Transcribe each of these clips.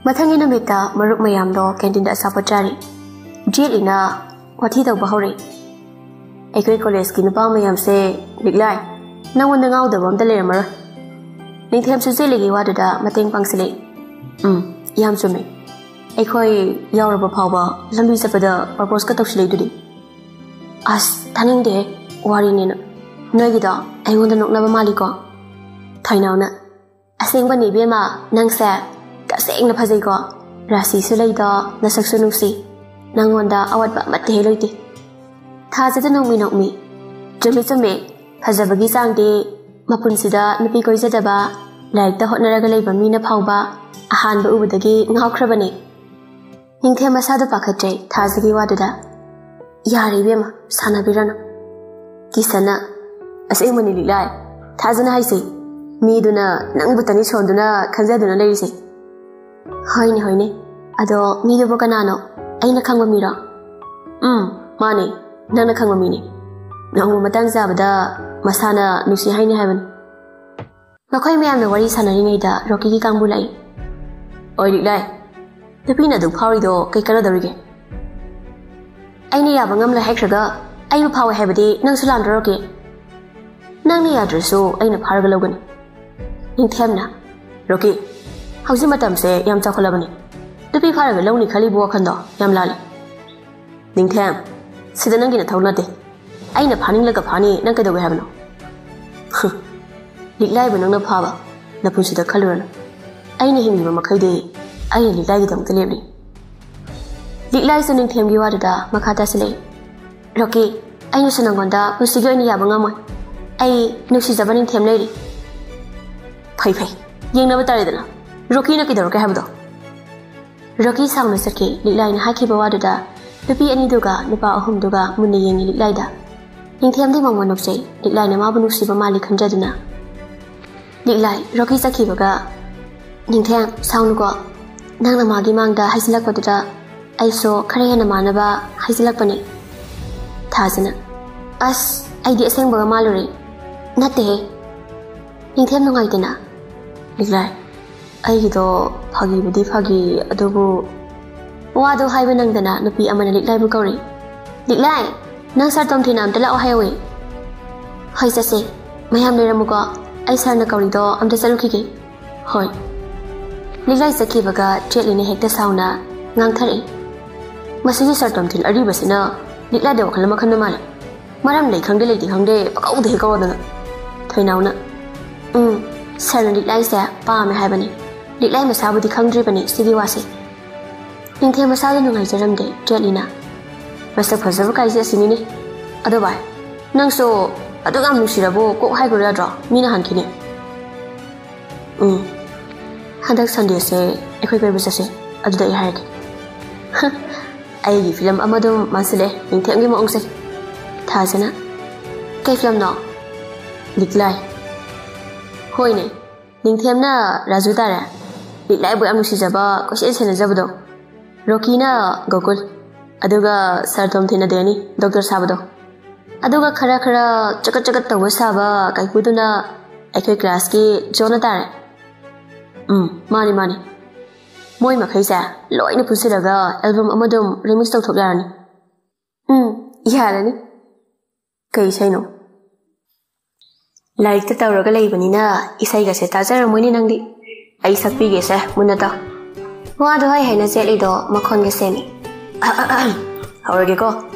Mathangin numita maruk mayamdo canteen asapachari. Jelina what he the bahori. A great college skin upon mayam say, big lie. No one out the room the lemmer. Nintham Suzili wadada, Mating Pangsili. Yam sumi. A koi Yoraba power, Lambisa for the purpose cut of slady. As tanning day, worrying in Nugida, I want to know never maliko. Tainauna. A sing when Nibima, Nangsa. Saying the Pazigo, Rasi Sulida, Nasaksunusi, Nangwanda, our Matheloti. Tazat no me not me. Jamisa me, Hazabagi Sangde, Mapunsida, Nipiko Zadaba, like the hot Naragalaba Mina Pauba, a hand over the gay, now crabani. Ninka Masada Pakate, Tazagi Wadada. Yari Bim, Sana Birana. Kisana, as a money lie. Tazan I say, me duna, Nangbutani Sonduna, Kazaduna lazy. Hoine, Ado, Mido Bocanano, Aina Kangamira. Money, Nana Kangamini. No Matang Zabada, Masana, Nusi Haine Heaven. Makoi me am the worry Sanarina, Rocky Kambulai. Oily lie. The Pina do Parido, Kakara the Riggy. Aini Abangam la Hexaga, I will power heavy, Nansulan Rocky. Nani address so, Aina Paragalogan. In Temna, Rocky. How's the madam say, Yam Takolabani? The people are lonely Kalibu Kando, Yam Lali. Ningham, sit the Nangin at Tonati. I ain't a punning like a punny, Nankado we have no. Lit live no power, Napusi the Coloran. I ain't him, Makade, I ain't like them delivery. Lit lies and him you are da, Makata Sele. Rocky, I know Sananganda, who see you in Yabangama. I know she's a running team lady. Pay, you never tired enough. Rocky na kidor ka habdo. Rocky sang na saki liglay na haki bawadada. Lupi ani duga lupa ahum duga muna yengi liglay da. Ningtiyam di mangwanok say liglay na mabunok si pamali kanjaduna. Liglay Rocky saki baga. Ningtiyam sang nuko. Nang na magi mangda haisilak wadada. Ay so karayan na manaba haisilak pani. Tazana. As ay di aseng baga maluri. Nate. Ningtiyam nungay tina. Liglay. Aido Pagi Budi Pagi Adobu Wado Hibanangdana, Nupi Amana Liglai Bukori. Liglai, Nang Sartom Tinam, the Lao Highway. Hoisase, Mayam Leramuka, I sang the corridor, the Salukiki. Hoi. Liglai Sakivaga, Jetlin Hector Sauna, Nangtari. Masiji Sartom Tin Aribasina, Liglai do Kalamakanamala. Madam Lake Hungry Lady Hungry, oh, the Hickorna. Toinauna. Sarah Liglai there, Palm Habani. Liglai Masabu the country bani, Sidiwasi. In Tamasada no Nigeram day, Jelina. Master Preserve is a mini. Otherwise, Nang so, Adogam Nushirabo, go high draw, Mina Hankini. Handak Sunday say, a quick baby say, a day hike. I give film Amadum Masile, in Tangim Onse. Tazana. Kaflam no. Liglai. Hoine. Ningthiamna Razutara. Liglai bu amusijaba, Koshis and Zabado. Rokina Gokul. Aduga Sartom Tina Deni, Dr. Sabado. Aduga Karakara, Chakachakat Wasaba, Kaikuduna, Eke Graski, Jonathan. Money. Moy Makaisa, Loina Pusidaga, album Amadum, remix of Togarani. Yarani. Kaisano. Like the Tauraga Labanina, Isaiga Setazar Muninandi. I sapi gesa, Munata. What do I have a zelido, Maconga semi? How are you go?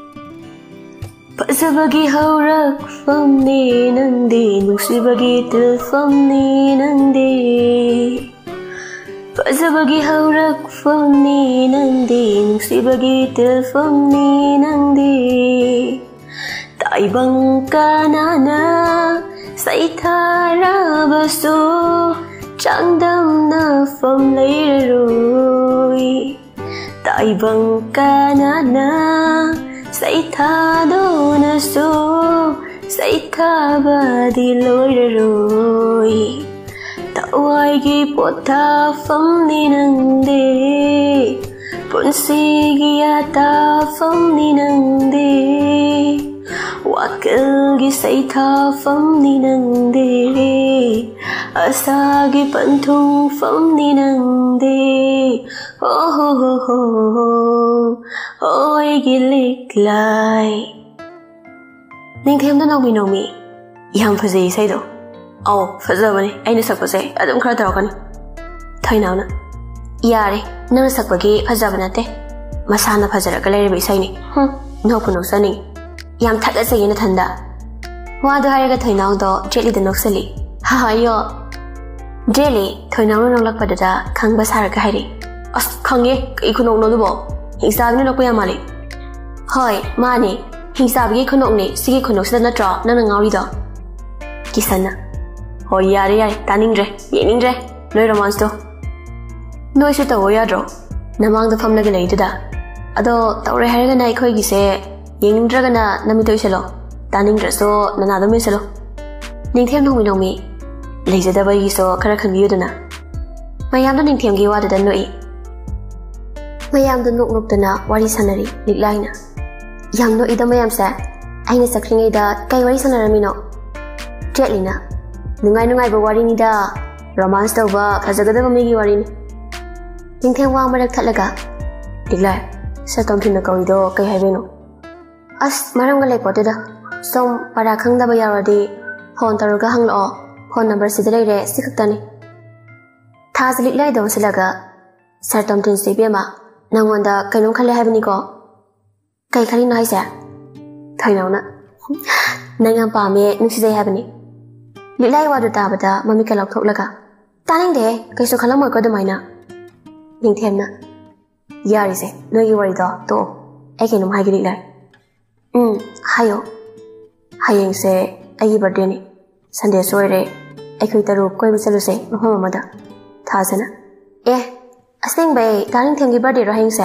Pasabagi Haurak from Nandi, Nusibagi till from Nandi. Pasabagi Haurak from Nandi, Nusibagi till from Nandi. Taibang kanana, Saitara baso. Changdam na from Leroy Taibang kanana Saitado na so Saitaba di Leroy Tawai gi pota from Ninande Punsigi ata from Ninande Wakalgi saitha famni nangde Asagi panthung famni nangde Oh ho ho ho Oi gilik lai Ningthem da nomi Yam fazay saydo Oh fazabani aina sakpase adum khara tarakani Thainauna Yare nang sakpagi fazabanate Masana fazaraga lairiba isayni Noku noksani Yam thagasay na thanda Wado haraga Thainau do Jelly da noksali Ha yo Jelly Thainau no noglakpadada khangba saraga hairi As khange ikunok no dubo Hingsabni nokpa yamali Hoi mani Hingsabgi kunok ni Sigi kunok sida natra nang ngawi do Kisana Hoi yare taningre yeningre Noi romance do Noi su tawo yadro Namang da famnaga layduda Ado tawre haraga na ikhoy gise Yeningdragana namito isalo Taningraso nanado misalo Ningthem nomi Leizadaba yiso kara khangiyudana Mayamdo ningthem gi wadada noi Mayamdo nuknukdana wari sanari liklaina Yam no ida mayam sa Aina sakringay da kay wari sanaramino Jetlina Nungay ba wari nida Romance daw ba kazagadaba migi wari ni Ningthem wang malag talaga Liklay Sa tomkin na kawido kay haibino As marang galay po dida Som para kang daba yaradi Hon taruga hang loo Hon number sidalay re sikaktani Tha sa liklay daw silaga Sa tomkin si biyama Nang wanda kainong kali haibini ko Kay kali na haisa Thainaw na Nangang pami nung si day haibini Liklay wado tabada mamikalaw tok laga Taning de kay so kalamoy ko damay na Ningthem na Yari se Noy wari do to Ay kinong hai liklay Hayo Hayeng se Ayi birthday ni Sunday soire Aikoy tarup koy bisalo se Mahama mada Thasana Asing bay Taring thengi birthday ro hayeng se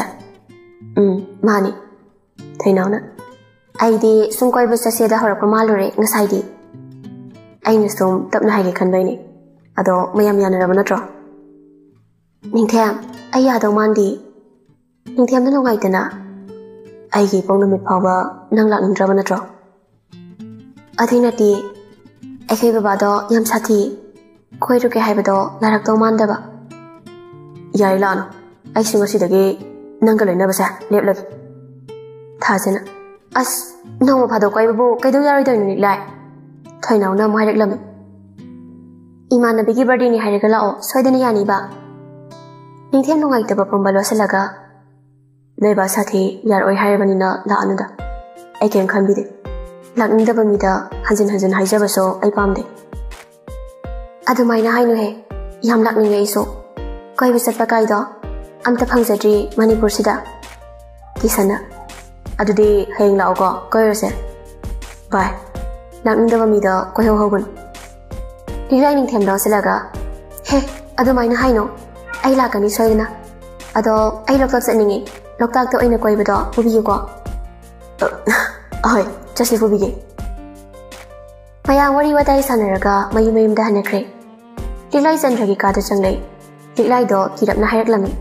Mani Thainaw na Ay di Sung koy bisa siya da harap kamalore Ngasay di Ay na sum Tap na haygi kanbay ni Ado mayam yana raba na tro Ningthem Ay yadaw mandi Ningthem na nungay tana Aigi pong namit pawa nang lakningdraba na tro. Aday nati, ay kay babado yam sati, koy ruke hay bado larak daw mandaba. Yari lano, ay singosidagi nanggalay na basa, lep lagi. Thasana, as nang mapado koy babu kay daw yari daw nuniglay. Thainaw na mahirig lami. Iman na bigi birthday ni hariga lao, soy na yani ba? Ningthem nungay taba pong balwa sa laga, Noi ba sathi yar oi hairabani na la anuda ai ken khanbide lakningda bamida hanjin haijaba so ai pamde adumaina hainu he yam lakninge iso koi bisatpa kaido amta phangjadri manipur sida kisana adudi hayeng lao ko koirose bye lakningda bamida koi hogun lirai ning themda silaga he adumaina haino ai lakani soidana ado ai lokak saningi Loktak to ay na koy bado, bubiyo ko. Ahoy, just ni bubigi. Mayang wari watay sanaraga mayum dahan na kre. Liklay sandragi kada changlay. Liklay do kirap na hayak lami.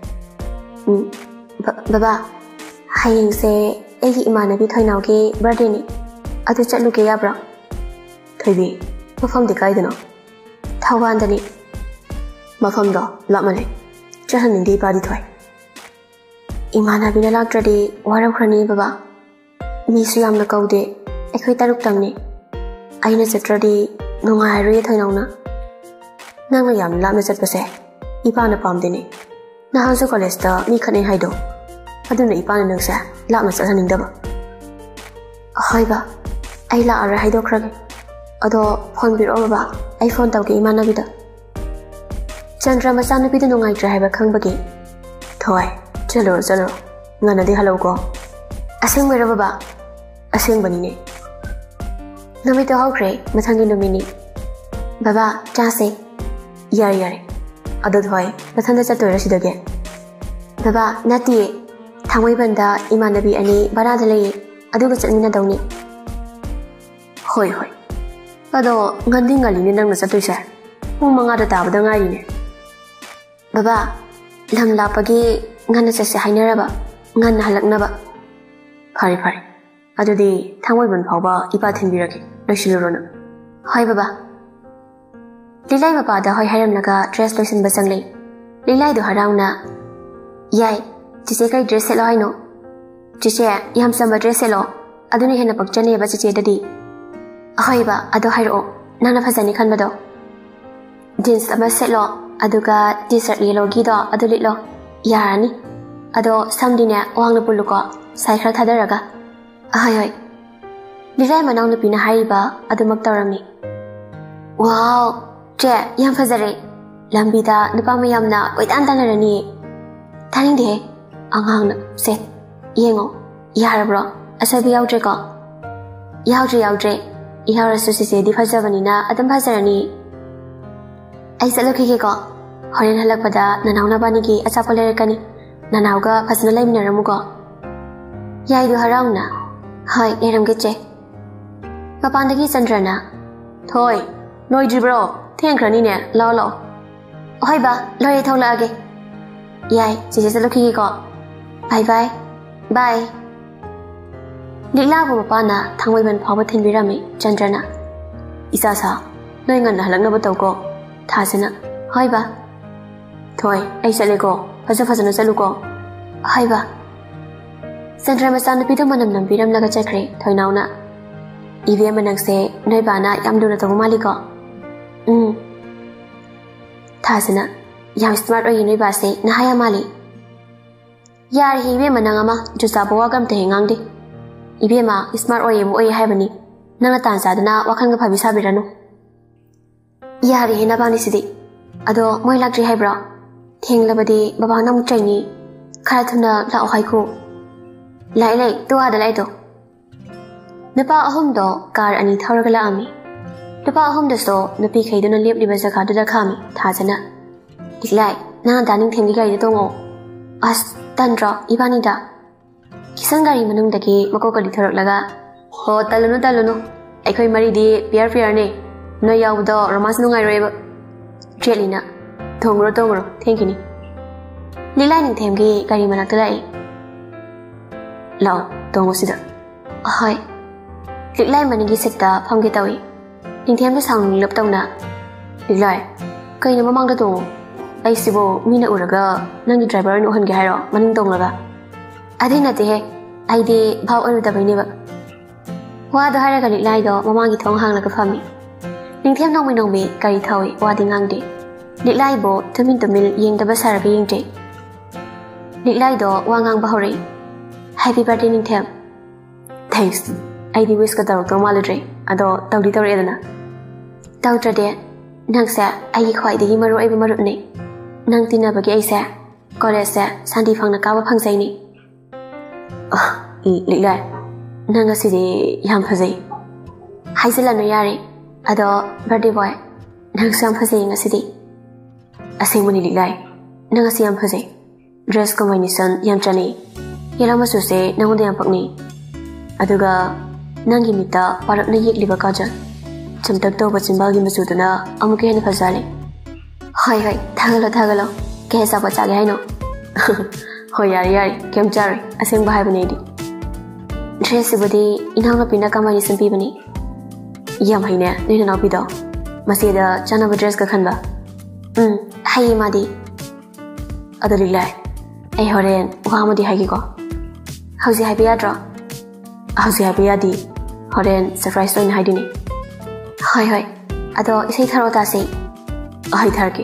Baba, hayeng se egi imanabi Thainaw ki birthday ni. Ado chatlu ke yabra. Thoibi, mafam di kay dano. Thawan dani. Mafam do, lakmane. Chahan hindi pa di thoy. Imana bina laktradi waram khrani baba misu yamna kaude ekhoi taruk tangni aina chatradi nungai ri Thainaw na nang yam lamna chatpase ipana pamdeni na hansu college ta mi khane haido aduna ipana nangsa lamna chahaning daba hoi ba ai la ara haido khrage ado phone biro baba ai phone tawge imana bida Chandra masana bida nungai tra haiba khangbagi thoi Chalo, ngana di halaw ko. Asing may ba? Asing ba nini? Namito haw kre, matangin numini. Baba, chase. Yari. Adod hoy, matanda sa tora si dage. Baba, nati. Tangway banda, imanabi ani, baradalay. Ado ka na daw ni. Hoy. Ado, nganding ngalini nang nasa to siya. Kung mga ratabo da nga rin. Baba, lamlapagi, Ngana sa hainaraba, ngana halak na ba? Pare. ꯑꯗꯨꯗꯤ ꯊꯥꯡꯃꯩꯕꯟ ꯐꯥꯎꯕ ꯏꯄꯥ ꯊꯤꯟꯕꯤꯔꯒꯦ ꯂꯣꯏꯁꯤꯜꯂꯨꯔꯣꯅ ꯍꯣꯏ ꯕꯕꯥ ꯂꯤꯂꯥꯏ ꯃꯄꯥꯗ ꯍꯣꯏ ꯍꯥꯏꯔꯝꯂꯒ dress ꯂꯣꯏꯁꯤꯟꯕ ꯆꯪꯂꯦ ꯂꯤꯂꯥꯏꯗꯣ ꯍꯔꯥꯎꯅ ꯌꯥꯏ ꯆꯤꯆꯦ ꯀꯩ ꯗ꯭ꯔꯦꯁ ꯁꯦꯠꯂꯣ ꯍꯥꯏꯅꯣ ꯆꯤꯆꯦ ꯌꯥꯝ ꯆꯝꯕ ꯗ꯭ꯔꯦꯁ ꯁꯦꯠꯂꯣ ꯑꯗꯨꯅ ꯍꯦꯟꯅ ꯄꯛꯆꯅꯦꯕ ꯆꯤꯆꯦꯗꯗꯤ ꯑꯍꯣꯏꯕ ꯑꯗꯣ ꯍꯥꯏꯔꯛꯑꯣ ꯅꯪꯅ ꯐꯖꯅꯤ ꯈꯟꯕꯗꯣ ꯖꯤꯟꯁ ꯑꯃ ꯁꯦꯠꯂꯣ ꯑꯗꯨꯒ ꯇꯤ ꯁꯔꯠ ꯌꯦꯂꯣꯒꯤꯗꯣ ꯑꯗꯨ ꯂꯤꯠꯂꯣ ꯌꯥꯔꯅꯤ ꯑꯗꯣ ꯁꯝꯗꯤꯅꯦ ꯋꯥꯡꯅ ꯄꯨꯜꯂꯨꯀꯣ ꯁꯥꯏ ꯈꯔ ꯊꯥꯗꯔꯒ ꯑꯍꯣꯏ ꯍꯣꯏ ꯂꯤꯂꯥꯏ ꯃꯅꯥꯎ ꯅꯨꯄꯤꯅ ꯍꯥꯏꯔꯤꯕ ꯑꯗꯨꯃꯛ ꯇꯧꯔꯝꯃꯤ ꯋꯥꯎ ꯆꯦ ꯌꯥꯝ ꯐꯖꯔꯦ ꯂꯝꯕꯤꯗ ꯅꯨꯄꯥ ꯃꯌꯥꯝꯅ ꯀꯣꯏꯇꯥꯟ ꯇꯥꯟꯅꯔꯅꯤꯌꯦ ꯇꯥꯅꯤꯡꯗꯦꯍꯦ ꯑꯉꯥꯡꯅ ꯁꯦ ꯌꯦꯡꯉꯣ ꯌꯥꯔꯕ꯭ꯔꯣ ꯑꯁꯣꯏꯕ ꯌꯥꯎꯗ꯭ꯔꯦꯀꯣ ꯌꯥꯎꯗ꯭ꯔꯦ ꯌꯥꯎꯔꯁꯨ ꯆꯤꯆꯦꯗꯤ ꯐꯖꯕꯅꯤꯅ ꯑꯗꯨꯝ ꯐꯖꯔꯅꯤ ꯑꯩ ꯆꯠꯂꯨꯈꯤꯒꯦꯀꯣ ꯍꯣꯔꯦꯟ ꯍꯜꯂꯛꯄꯗ ꯅꯅꯥꯎ ꯅꯕꯥꯅꯤꯒꯤ ꯑꯆꯥꯄꯣꯠ ꯂꯩꯔꯛꯀꯅꯤ ꯅꯅꯥꯎꯒ ꯐꯖꯅ ꯂꯩꯃꯤꯟꯅꯔꯝꯃꯨꯀꯣ ꯌꯥꯏꯗꯣ ꯍꯔꯥꯎꯅ ꯍꯣꯏ ꯂꯩꯔꯝꯒꯦ ꯆꯦ ꯃꯄꯥꯟꯗꯒꯤ ꯆꯟꯗ꯭ꯔꯅ ꯊꯣꯏ ꯂꯣꯏꯗ꯭ꯔꯤꯕ꯭ꯔꯣ ꯊꯦꯡꯈ꯭ꯔꯅꯤꯅꯦ ꯂꯥꯛꯑꯣ ꯂꯥꯛꯑꯣ ꯍꯣꯏ ꯕꯥ ꯂꯣꯏꯔꯦ ꯊꯣꯛꯂꯛꯑꯒꯦ ꯌꯥꯏ ꯆꯤꯆꯦ ꯆꯠꯂꯨꯈꯤꯒꯦꯀꯣ ꯕꯥꯏ ꯕꯥꯏ ꯕꯥꯏ ꯂꯤꯛꯂꯥꯕꯨ ꯃꯄꯥꯅ ꯊꯥꯡꯃꯩꯕꯟ ꯐꯥꯎꯕ ꯊꯤꯟꯕꯤꯔꯝꯃꯤ ꯆꯟꯗ꯭ꯔꯅ ꯏꯆꯥꯁꯥ ꯅꯣꯏ ꯉꯟꯅ ꯍꯜꯂꯛꯅꯕ ꯇꯧꯀꯣ ꯊꯥꯁꯤꯅ ꯍꯣꯏ ꯕꯥ ꯊꯣꯏ ꯑꯩ ꯆꯠꯂꯦꯀꯣ ꯐꯖꯅ ꯆꯠꯂꯨꯀꯣ ꯍꯣꯏ ꯕꯥ ꯆꯟꯗ꯭ꯔ ꯃꯆꯥꯅꯨꯄꯤꯗꯣ ꯃꯅꯝ ꯅꯝꯕꯤꯔꯝꯂꯒ ꯆꯠꯈ꯭ꯔꯦ ꯊꯣꯏꯅꯥꯎꯅ ꯏꯕꯦꯝꯃ ꯅꯪꯁꯦ ꯅꯣꯏ ꯕꯥꯅ ꯌꯥꯝ ꯂꯨꯅ ꯇꯧꯕ ꯃꯥꯜꯂꯤꯀꯣ ꯊꯥꯁꯤꯅ ꯌꯥꯝ ꯁ꯭ꯃꯥꯔꯠ ꯑꯣꯏꯌꯦ ꯅꯣꯏ ꯕꯥꯁꯦ ꯅꯍꯥ ꯌꯥꯝ ꯃꯥꯜꯂꯤ ꯌꯥꯔꯦ ꯏꯕꯦꯝꯃ ꯅꯪ ꯑꯃ ꯖꯨꯆꯥꯕ ꯋꯥꯒ ꯑꯝꯇ ꯍꯦꯛ ꯉꯥꯡꯗꯦ ꯏꯕꯦꯝꯃ ꯁ꯭ꯃꯥꯔꯠ ꯑꯣꯏꯌꯦ ꯍꯥꯏꯕꯅꯤ ꯅꯪꯅ ꯇꯥꯟ ꯆꯥꯗꯅ ꯋꯥꯈꯜꯒ ꯐꯕꯤ ꯁꯥꯕꯤꯔꯅꯨ ꯌꯥꯔꯦꯍꯦ ꯅꯕꯥꯅꯤꯁꯤꯗꯤ ꯑꯗꯣ ꯃꯣꯏ ꯂꯥꯛꯇ꯭ꯔꯤ ꯍꯥꯏꯕ꯭ꯔꯣ ꯊꯦꯡꯂꯕꯗꯤ ꯕꯕꯥꯅ ꯑꯃꯨꯛ ꯆꯩꯅꯤ ꯈꯔ ꯊꯨꯅ ꯂꯥꯛꯑꯣ ꯍꯥꯏꯈꯣ ꯂꯥꯛꯑꯦ ꯇꯨꯋꯥꯗ ꯂꯥꯛꯏꯗꯣ ꯅꯨꯄꯥ ꯑꯍꯨꯝꯗꯣ ꯀꯥꯔ ꯑꯅꯤ ꯊꯧꯔꯒ ꯂꯥꯛꯑꯝꯃꯤ ꯅꯨꯄꯥ ꯑꯍꯨꯝꯗꯁꯨ ꯅꯨꯄꯤꯈꯩꯗꯨꯅ ꯂꯦꯞꯂꯤꯕ ꯖꯒꯥꯗꯨꯗ ꯈꯥꯝꯃꯤ ꯊꯥꯖꯅ ꯂꯤꯛꯂꯥꯏ ꯅꯪ ꯗꯥꯅꯤꯡꯊꯦꯝꯒꯤ ꯒꯥꯔꯤꯗ ꯇꯣꯡꯉꯛꯑꯣ ꯑꯁ ꯇꯟꯗ꯭ꯔꯣ ꯏꯕꯥꯅꯤꯗ ꯀꯤꯁꯟ ꯒꯥꯔꯤ ꯃꯅꯨꯡꯗꯒꯤ ꯃꯀꯣꯛꯀ ꯂꯤꯊꯣꯔꯛꯂꯒ ꯍꯣ ꯇꯜꯂꯨꯅꯨ ꯑꯩꯈꯣꯏ ꯃꯔꯤꯗꯤ ꯄꯤꯌꯔꯅꯦ ꯅꯣꯏ ꯌꯥꯎꯕꯗꯣ ꯔꯣꯃꯥꯟꯁ ꯅꯨꯡꯉꯥꯏꯔꯣꯏꯕ ꯆꯦꯠꯂꯤꯅ ꯇꯣꯡꯉꯨꯔꯣ ꯊꯦꯡꯈꯤꯅꯤ ꯂꯤꯛꯂꯥꯏ ꯅꯤꯡꯊꯦꯝꯒꯤ ꯒꯥꯔꯤ ꯃꯅꯥꯛꯇ ꯂꯥꯛꯏ ꯂꯥꯛꯑꯣ ꯇꯣꯡꯉꯣ ꯁꯤꯗ ꯍꯣꯏ ꯂꯤꯛꯂꯥꯏ ꯃꯅꯤꯡꯒꯤ ꯁꯤꯠꯇ ꯐꯝꯒꯦ ꯇꯧꯏ ꯅꯤꯡꯊꯦꯝꯗ ꯁꯥꯎꯅꯤꯡꯂꯞ ꯇꯧꯅ ꯂꯤꯛꯂꯥꯏ ꯀꯩꯅꯣ ꯃꯃꯥꯡꯗ ꯇꯣꯡꯉꯣ ꯑꯩꯁꯤꯕꯨ ꯃꯤꯅ ꯎꯔꯒ ꯅꯪꯒꯤ ꯗ꯭ꯔꯥꯏꯚꯔ ꯑꯣꯏꯅ ꯎꯍꯟꯒꯦ ꯍꯥꯏꯔꯣ ꯃꯅꯤꯡ ꯇꯣꯡꯂꯒ ꯑꯗꯨꯏ ꯅꯠꯇꯦꯍꯦ ꯑꯩꯗꯤ ꯚꯥꯎ ꯑꯣꯏꯔꯨꯗꯕꯩꯅꯦꯕ ꯋꯥꯗꯣ ꯍꯥꯏꯔꯒ ꯂꯤꯛꯂꯥꯏꯗꯣ ꯃꯃꯥꯡꯒꯤ ꯊꯣꯡ ꯍꯥꯡꯂꯒ ꯐꯝꯃꯤ ꯅꯤꯡꯊꯦꯝ ꯅꯣꯡꯃꯩ ꯒꯥꯔꯤ ꯊꯧꯏ ꯋꯥꯗꯤ ꯉꯥꯡꯗꯦ ꯂꯤꯛꯂꯥꯏꯕꯨ ꯇꯨꯃꯤꯟ ꯌꯦꯡꯗꯕ ꯁꯥꯔꯒ ꯌꯦꯡꯖꯩ ꯂꯤꯛꯂꯥꯏꯗꯣ ꯋꯥ ꯉꯥꯡꯕ ꯍꯧꯔꯛꯏ ꯍꯦꯄꯤ ꯕꯥꯔꯊꯗꯦ ꯅꯤꯡꯊꯦꯝ ꯊꯦꯡꯛꯁ ꯑꯩꯗꯤ ꯋꯤꯁꯀ ꯇꯧꯔꯛꯇꯧ ꯃꯥꯜꯂꯨꯗ꯭ꯔꯦ ꯑꯗꯣ ꯇꯧꯗꯤ ꯇꯧꯔꯛꯑꯦꯗꯅ ꯇꯧꯗ꯭ꯔꯗꯤ ꯅꯪꯁꯦ ꯑꯩꯒꯤ ꯈ꯭ꯋꯥꯏꯗꯒꯤ ꯃꯔꯨ ꯑꯣꯏꯕ ꯃꯔꯨꯞꯅꯤ ꯅꯪ ꯇꯤꯟꯅꯕꯒꯤ ꯑꯩꯁꯦ ꯀꯣꯂꯦꯖꯁꯦ ꯁꯥꯟꯇꯤ ꯐꯪꯅ ꯀꯥꯕ ꯐꯪꯖꯩꯅꯤ ꯂꯤꯛꯂꯥꯏ ꯅꯪ ꯉꯁꯤꯗꯤ ꯌꯥꯝ ꯐꯖꯩ ꯍꯥꯏꯖꯤꯜꯂꯅꯨ ꯌꯥꯔꯦ ꯑꯗꯣ ꯕꯥꯔꯗꯦ ꯕꯣꯏ ꯅꯪꯁꯨ ꯌꯥꯝ ꯐꯖꯩ ꯉꯁꯤꯗꯤ ꯑꯁꯦꯡꯕꯅꯤ ꯂꯤꯛꯂꯥꯏ ꯅꯪ ꯉꯁꯤ ꯌꯥꯝ ꯐꯖꯩ ꯗ꯭ꯔꯦꯁ ꯀꯣꯝꯕꯥꯏꯅꯦꯁꯟ ꯌꯥꯝ ꯆꯥꯅꯩ ꯌꯦꯜꯂꯣ ꯃꯆꯨꯁꯦ ꯅꯪꯉꯣꯟꯗ ꯌꯥꯝ ꯄꯛꯅꯩ ꯑꯗꯨꯒ ꯅꯪꯒꯤ ꯃꯤꯠꯇ ꯄꯥꯔꯛꯅ ꯌꯦꯛꯂꯤꯕ ꯀꯥꯖꯜ ꯆꯝꯇꯛ ꯇꯧꯕ ꯆꯤꯟꯕꯥꯜꯒꯤ ꯃꯆꯨꯗꯨꯅ ꯑꯃꯨꯛꯀ ꯍꯦꯟꯅ ꯐꯖꯍꯜꯂꯤ ꯍꯣꯏ ꯊꯥꯒꯠꯂꯣ ꯀꯩ ꯑꯆꯥꯄꯣꯠ ꯆꯥꯒꯦ ꯍꯥꯏꯅꯣ ꯍꯣꯏ ꯌꯥꯔꯦ ꯀꯩꯝ ꯆꯥꯔꯣꯏ ꯑꯁꯦꯡꯕ ꯍꯥꯏꯕꯅꯦ ꯑꯩꯗꯤ ꯗ꯭ꯔꯦꯁꯁꯤꯕꯨꯗꯤ ꯏꯅꯥꯎꯅꯨꯄꯤꯅ ꯀꯝꯕꯥꯏꯅꯦꯁꯟ ꯄꯤꯕꯅꯤ ꯌꯥꯝ ꯍꯩꯅꯦ ꯅꯣꯏ ꯅꯅꯥꯎꯄꯤꯗꯣ ꯃꯆꯦꯗ ꯆꯥꯅꯕ ꯗ꯭ꯔꯦꯁꯀ ꯈꯟꯕ ꯍꯩꯌꯦ ꯃꯥꯗꯤ ꯑꯗꯣ ꯂꯤꯛꯂꯥꯏ ꯑꯩ ꯍꯣꯔꯦꯟ ꯋꯥ ꯑꯃꯗꯤ ꯍꯥꯏꯒꯦꯀꯣ ꯍꯧꯖꯤꯛ ꯍꯥꯏꯕ ꯌꯥꯗ꯭ꯔꯣ ꯍꯧꯖꯤꯛ ꯍꯥꯏꯕ ꯌꯥꯗꯤ ꯍꯣꯔꯦꯟ ꯁꯔꯄ꯭ꯔꯥꯏꯖ ꯑꯣꯏꯅ ꯍꯥꯏꯗꯣꯏꯅꯤ ꯍꯣꯏ ꯑꯗꯣ ꯏꯁꯩ ꯊꯥꯔꯛꯑꯣ ꯇꯥꯁꯤ ꯍꯣꯏ ꯊꯥꯔꯛꯀꯦ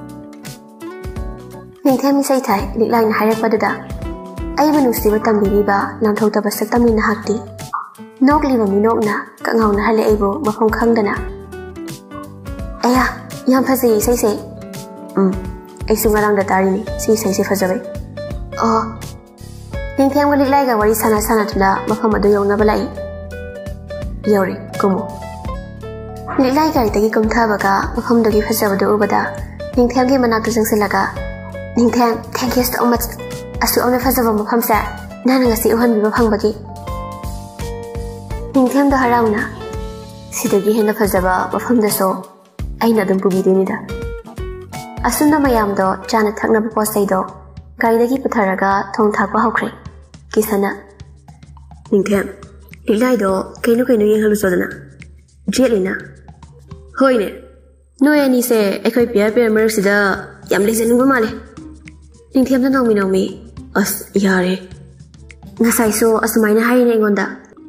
ꯅꯤꯡꯊꯦꯝ ꯏꯁꯩ ꯊꯥꯏ ꯂꯤꯛꯂꯥꯏꯅ ꯍꯥꯏꯔꯛꯄꯗꯨꯗ ꯑꯩꯕꯨ ꯅꯨꯡꯁꯤꯕ ꯇꯝꯕꯤꯔꯤꯕ ꯂꯥꯟꯊꯣꯛꯇꯕ ꯁꯛꯇꯝꯅꯤ ꯅꯍꯥꯛꯇꯤ ꯅꯣꯛꯂꯤꯕ ꯃꯤꯅꯣꯛꯅ ꯀꯛꯉꯥꯎꯅꯍꯜꯂꯦ ꯑꯩꯕꯨ ꯃꯐꯝ ꯈꯪꯗꯅ ꯑꯌꯥ ꯌꯥꯝ ꯐꯖꯩ ꯏꯁꯩꯁꯦ ꯑꯩꯁꯨ ꯉꯔꯥꯡꯗ ꯇꯥꯔꯤꯅꯤ ꯁꯤ ꯏꯁꯩꯁꯦ ꯐꯖꯕꯩ ꯑꯣ ꯅꯤꯡꯊꯦꯝꯒ ꯂꯤꯛꯂꯥꯏꯒ ꯋꯥꯔꯤ ꯁꯥꯟꯅꯗꯨꯅ ꯃꯐꯝ ꯑꯗꯨ ꯌꯧꯅꯕ ꯂꯥꯛꯏ ꯌꯧꯔꯦ ꯀꯨꯝꯃꯨ ꯂꯤꯛꯂꯥꯏ ꯒꯥꯔꯤꯗꯒꯤ ꯀꯨꯝꯊꯕꯒ ꯃꯐꯝꯗꯨꯒꯤ ꯐꯖꯕꯗꯨ ꯎꯕꯗ ꯅꯤꯡꯊꯦꯝꯒꯤ ꯃꯅꯥꯛꯇ ꯆꯪꯁꯤꯜꯂꯒ ꯅꯤꯡꯊꯦꯝ ꯊꯦꯡꯛ ꯌꯨ ꯁꯣ ꯃꯆ ꯑꯁꯨꯛ ꯌꯥꯝꯅ ꯐꯖꯕ ꯃꯐꯝꯁꯦ ꯅꯪꯅ ꯉꯁꯤ ꯎꯍꯟꯕꯤꯕ ꯐꯪꯕꯒꯤ ꯅꯤꯡꯊꯦꯝꯗꯣ ꯍꯔꯥꯎꯅ ꯁꯤꯗꯒꯤ ꯍꯦꯟꯅ ꯐꯖꯕ ꯃꯐꯝꯗꯁꯨ ꯑꯩꯅ ꯑꯗꯨꯝ ꯄꯨꯕꯤꯗꯣꯏꯅꯤꯗ ꯑꯁꯨꯝꯅ ꯃꯌꯥꯝꯗꯣ ꯆꯥꯅ ꯊꯛꯅꯕ ꯄꯣꯠ ꯆꯩꯗꯣ ꯒꯥꯔꯤꯗꯒꯤ ꯄꯨꯊꯔꯒ ꯊꯣꯡ ꯊꯥꯛꯄ ꯍꯧꯈ꯭ꯔꯦ ꯀꯤꯁꯟꯅ ꯅꯤꯡꯊꯦꯝ Liglaido kaino yang halu sodana. Jelina. Hoine. No yani se ekoi pia pia mersida yam lezen ngwa male. Ningthiam na naumi as yare. Ngasai so asmaina haine ngonda.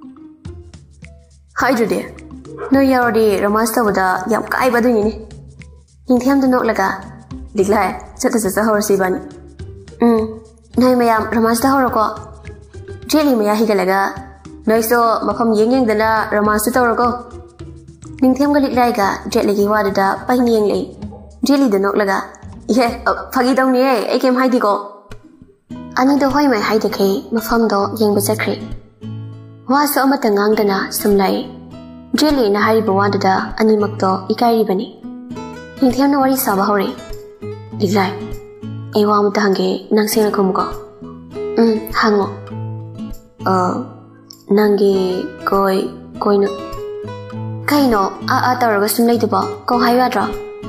Hai jude. No yarodi romasta wada yam kai baduni ni. Ningthiam da noklaga. Liglai chata horsi bani. Noi mayam romasta horoko. Jeli maya higalaga. Noi so mafam yeng dana romasta tawroko. Ningthiam ga liglai ga jetligi wadada paini yeng lei. Jeli da noklaga. Ye phagi dawni ai kem haidi ko. Ani do hoi mai haide ke mafam do yeng basakri. Wa so amata ngangdana sumlai. Jeli na hari bawadada ani makto ikairi bani. Ningthiam na wari saba hore. Liglai. Ai wa amata hange nang sing ko muko. Hango. Nangi koi no. Kaino a tawraga sumlai duba ko hayadra.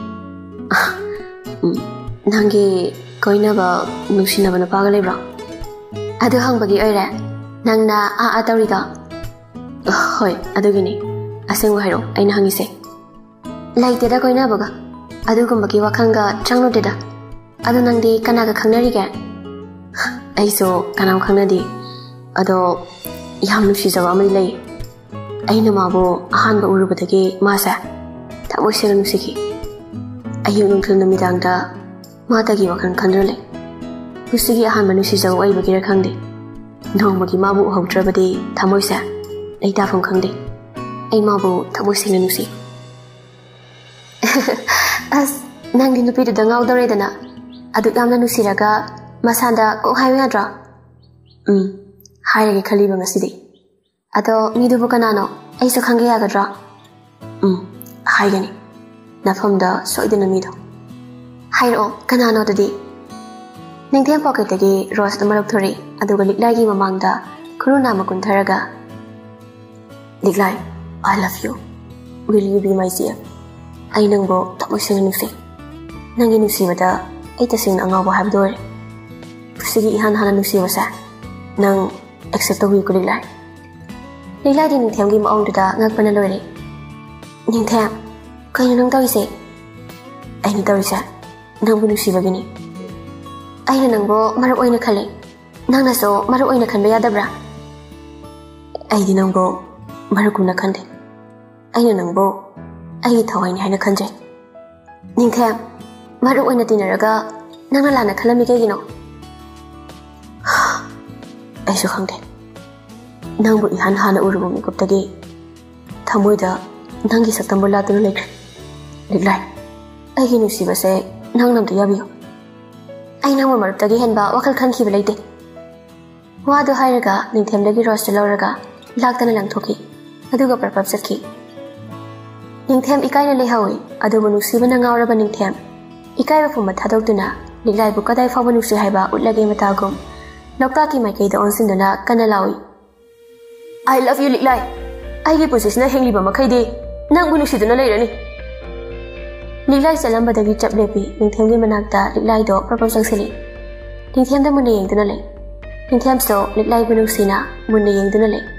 Nangi koina ba nusina ba napaga lebra. Adu hangbagi oire. Nangna a tawrida. Hoi, adugini. Asengwa hairo aina hangise. Laiteda koina baga. Adugumbagi wakanga changno deda. Adu nangdi kanaga khangnariga. Aiso kanam khangnadi. Ado yam nusizawa amari lei. Aina mabu ahanba urubadagi masa. Tamo sira nusiki. Ayung nungkil namidangda matagi wakan khandrale. Nusigi ahanba nusizawa aibagira khangde. Nongbagi mabu uhaudrabadi tamoisa. Leitafam khangde. Ai mabu tamo sira nusi. As nangdi nupidu da ngawdaredana. Adu yamna nusiraga masanda ko hayadra. Hairage khaliba ngasidi. Ado midubu kanano aisu khange yagadra. Haigani. Nafamda soidana mido. Hairo kanano dadi. Ningthiam pocket dagi rose damarok thori aduga liglai mamangda kuruna makuntharaga. Liglai, I love you. Will you be my dear? Ai nangbo tamoy sing nusi. Nangi nusi bada ay tasing angawa habdor. Sige ihan hana nusi wasa. Nang accept wi ko liglai. Liglai din Ningthiam gi maong da ngakpana lore. Ningthiam, kayo nang tawise. Ay ni tawisa. Nang bu nusi bagini. Ay na nangbo maruk oy na khale. Nang naso maruk oy na khanba yadabra. Ay di nangbo maruk na khande. Ay na nangbo ay thawai ni hana khanje. Ningthiam, maruk oy na tinaraga nang lana khalami kayino. Ay su khangde. Nang bu ihan hana urubu mi koptagi. Thamoida nangi saktambo latunu lekre. Liglai. Ay gi nusi base nang namtu yabiyo. Ay nang maruptagi henba wakal khanki balaite. Wadu hairaga Ningthiam dagi roast lauraga laktana langthoki. Aduga parpap sakki. Ningthiam ikaina lehawi adubu nusi bana ngawraba Ningthiam. Ikai ba fuma thadokduna Liglai bu kadai fawa nusi haiba utlage matagum. Lokta ki maikei da onsin dana kana lawi. I love you Liglai. Ai gi position na hengli ba makai de nang bu nusi dana leirani. Liglai salamba dagi chaplepi Ningthiam gi manakta Liglai do parpap sangsili. Ningthiam da munne yengduna le. Ningthiam so Liglai bu nusi na munne yengduna le.